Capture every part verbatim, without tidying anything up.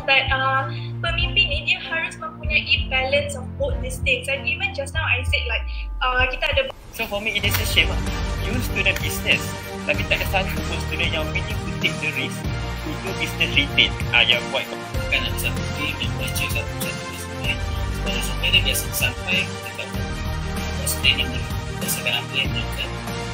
but uh, pemimpin ni dia harus mempunyai balance of both these things. And even just now I said like uh, kita ada. So for me it is a shame lah. You student business, tapi tak ada satu pun student yang willing to take the risk to do business retail. Ah, yang buat kan ada satu tim yang baca satu-satu business. Kalau sampai dia biasa sampai dekat sustainable berdasarkan apa yang dia lakukan.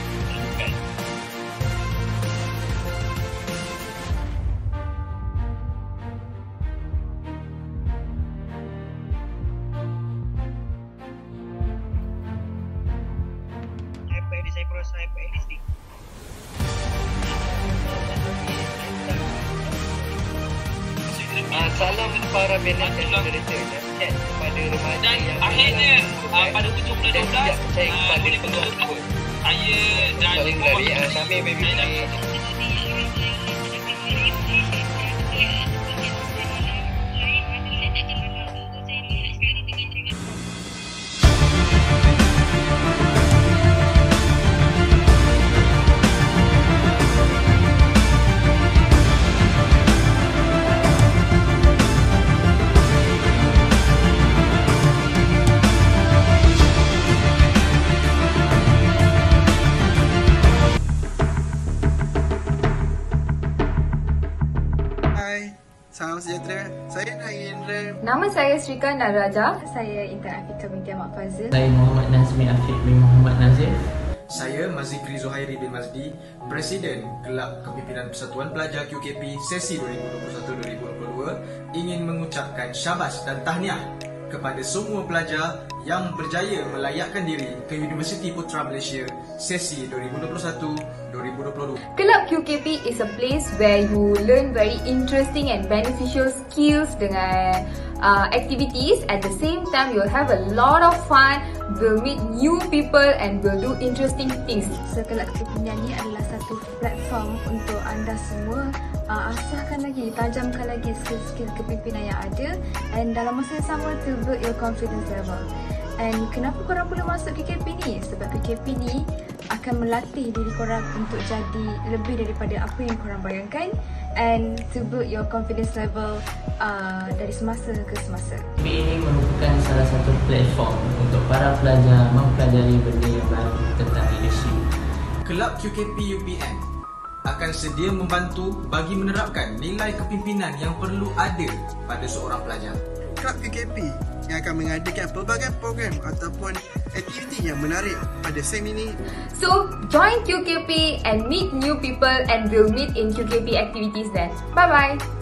Saya proses saya listing. Ah, salam para balance dan moderator dan chat kepada remaja dan yang akhirnya uh, pada tujuh bulan dua belas uh, boleh betul saya dan paling lari uh, sambil baby play. Salam sejahtera. Saya Nahendra. Nama saya Srika Naraja. Saya Intan Afiqah binti Ahmad Fazil. Saya Muhammad Nazmi Afiq bin Muhammad Nazir. Saya Mazikri Zuhairi bin Mazdi, Presiden Kelab Kepimpinan Persatuan Pelajar Q K P sesi dua ribu dua puluh satu dua ribu dua puluh dua ingin mengucapkan syabas dan tahniah kepada semua pelajar yang berjaya melayakkan diri ke Universiti Putra Malaysia sesi dua ribu dua puluh satu dua ribu dua puluh dua. Kelab Q K P is a place where you learn very interesting and beneficial skills dengan uh, activities. At the same time, you'll have a lot of fun, will meet new people and will do interesting things. So, Kelab Kepimpinan ni adalah satu platform untuk anda semua uh, asahkan lagi, tajamkan lagi skill-skill kepimpinan yang ada, and dalam masa yang sama to build your confidence level. And kenapa korang perlu masuk K K P ni? Sebab K K P ni akan melatih diri korang untuk jadi lebih daripada apa yang korang bayangkan, and to build your confidence level uh, dari semasa ke semasa. K K P ini merupakan salah satu platform untuk para pelajar mempelajari benda yang baru tentang leadership. Kelab Q K P U P N akan sedia membantu bagi menerapkan nilai kepimpinan yang perlu ada pada seorang pelajar. Kelab Q K P yang akan mengadakan pelbagai program ataupun aktiviti yang menarik pada sem ini. So, join Q K P and meet new people and we'll meet in Q K P activities then. Bye-bye!